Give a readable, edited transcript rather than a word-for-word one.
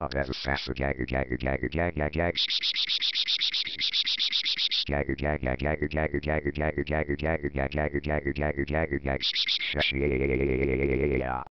Up as a sassa jagger jagger jagger jagger jagger jagger jagger jagger jagger jagger jagger jagger jagger jagger jagger jagger jagger jagger jagger